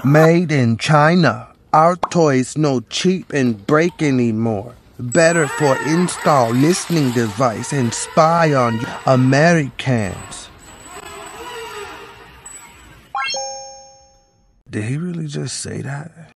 Made in China. Our toys no cheap and break anymore. Better for install listening device and spy on Americans. Did he really just say that?